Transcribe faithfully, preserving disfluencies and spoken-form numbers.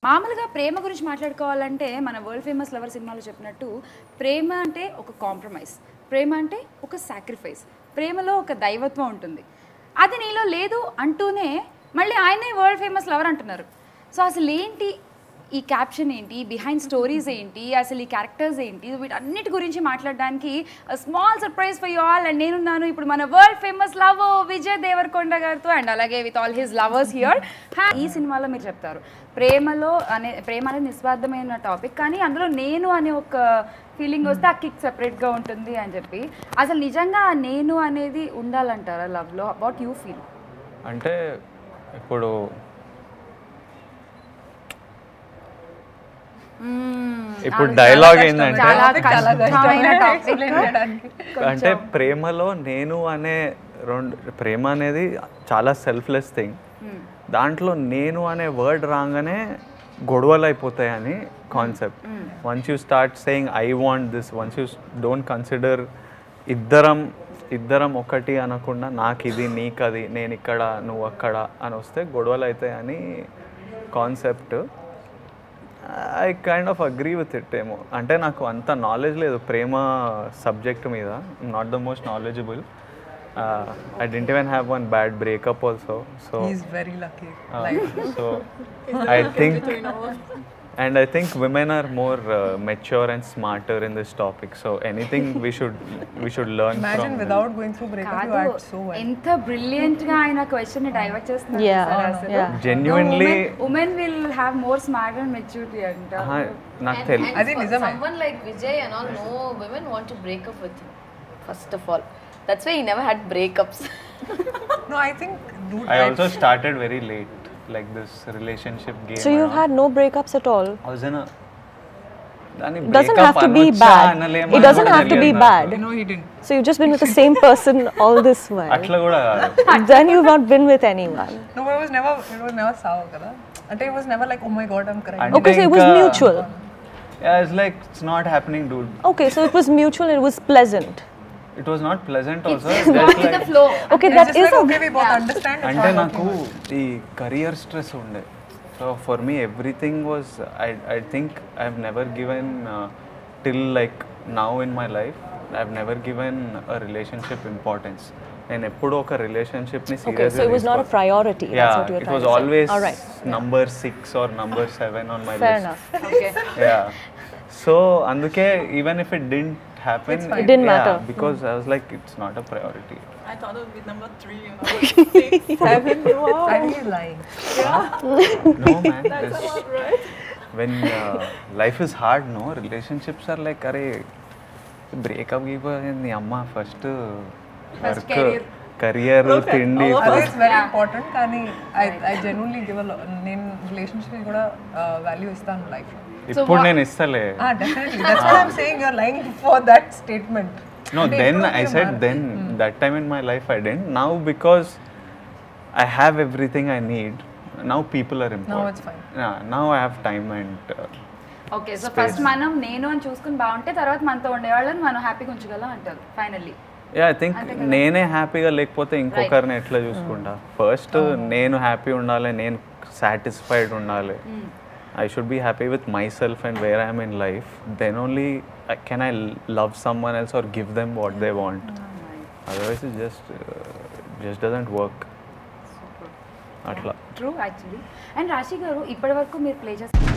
మామూలుగా ప్రేమ గురించి మాట్లాడుకోవాలంటే మన వరల్డ్ ఫేమస్ లవర్ సినిమాలో చెప్పినట్టు ప్రేమ అంటే ఒక కాంప్రమైజ్, ప్రేమ అంటే ఒక సాక్రిఫైస్, ప్రేమలో ఒక దైవత్వం ఉంటుంది. అది నీలో లేదు అంటూనే మళ్ళీ ఆయనే వరల్డ్ ఫేమస్ లవర్ అంటున్నారు. సో అసలు ఏంటి ఈ క్యాప్షన్, ఏంటి బిహైండ్ స్టోరీస్, ఏంటి అసలు ఈ క్యారెక్టర్స్ ఏంటి, వీటన్నిటి గురించి మాట్లాడడానికి small surprise for you all. And నేనున్నాను ఇప్పుడు మన world famous lover Vijay Deverakonda గారితో, అండ్ అలాగే with all his lovers here. ఈ సినిమాలో మీరు చెప్తారు ప్రేమలో అనే ప్రేమ అనేది నిస్వార్థమైన టాపిక్, కానీ అందులో నేను అనే ఒక ఫీలింగ్ వస్తే ఆ కిక్ సెపరేట్గా ఉంటుంది అని చెప్పి, అసలు నిజంగా నేను అనేది ఉండాలంటారా లవ్లో? What you feel? అంటే ఇప్పుడు ఇప్పుడు డైలాగ్ ఏంటంటే, అంటే ప్రేమలో నేను అనే రెండు, ప్రేమ అనేది చాలా సెల్ఫ్లెస్ థింగ్. దాంట్లో నేను అనే వర్డ్ రాగానే గొడవలు అయిపోతాయని concept. Once you start saying I want this, once you don't consider ఇద్దరం ఇద్దరం ఒకటి అనకుండా నాకు ఇది నీకు అది, నేను ఇక్కడ నువ్వు అక్కడ అని వస్తే గొడవలు అవుతాయని concept. I kind of agree with it ఏమో. అంటే నాకు అంత నాలెడ్జ్ లేదు ప్రేమ సబ్జెక్ట్ మీద, not the most knowledgeable. I didn't even have one bad breakup also, so he's very lucky. uh, so I think and I think women are more uh, mature and smarter in this topic, so anything we should we should learn Imagine from without going through breakup you act so well. ఎంత brilliant గా ఆయన question ని divert చేస్తున్నారు. Yeah, genuinely women will have more smart and maturity అంట. నాకు తెలియదు. అది నిజమే. Someone like Vijay and all, no women want to break up with him first of all. That's why he never had breakups. No, I think dude, I also started very late, like this relationship game. So you've had no breakups at all? I was in a doesn't have to be bad. It doesn't have to be bad. no he didn't. So you've just been with the same person all this while. అట్లా కూడా Then you've not been with anyone. No, but it was never it was never sour kada. And it was never like oh my god I'm crying. And Okay, so it was ఇంకా- mutual. Yeah, it's like it's not happening, dude. Okay, so it was mutual. It was pleasant. It was not pleasant also. It's Just not in the like flow. Okay, It's that just is like, a okay we both understand it's అంటే not నాకు working. ఈ career stress ఉండే. So for me everything was I I think I have never given till like now in my life I have never given a relationship importance. నేను ఎప్పుడు ఒక రిలేషన్షిప్ని okay. సీరియస్గా So it was not a priority. Yeah, That's what you were it trying was to always say. All right. number six or number seven on my Fair list. enough. Okay. Yeah. So అందుకే even if it didn't happen, It's fine. It didn't yeah, matter. because I was like it's not a priority. I thought it would be number three and number six. Seven. Wow. I think you're lying. No man, That's this- a lot, right? when uh, life is hard, no, relationships are like అరే breakup అయిపోయింది అమ్మ, first work, career, తిండి. అది it's very important. కానీ I I genuinely give a నేను relationship కూడా value ఇస్తాను life. ఇప్పుడు నేను ఇస్తలే. Ah, definitely. That's what I'm saying. You're lying for that statement. No, then I said then that time in my life I didn't. Now because I have everything I need, now people are important. Now it's fine. Yeah, now I have time and uh, okay, so first మనం నేను అని చూసుకుని బాగుంటే తర్వాత మనతో ఉండేవాళ్ళని మనం హ్యాపీగా ఉంచగలం అంటారు ఫైనల్లీ. యా ఐ థింక్ నేనే హ్యాపీగా లేకపోతే ఇంకొకరిని ఎట్లా చూసుకుంటా. ఫస్ట్ నేను హ్యాపీ ఉండాలి, నేను సాటిస్ఫైడ్ ఉండాలి. I should be happy with myself and where I am in life. Then only uh, can I l- love someone else or give them what they want. Otherwise it just uh, just doesn't work. Atla. True actually. And Rashi garu ఇప్పటి వరకు మీరు play చేస్తారు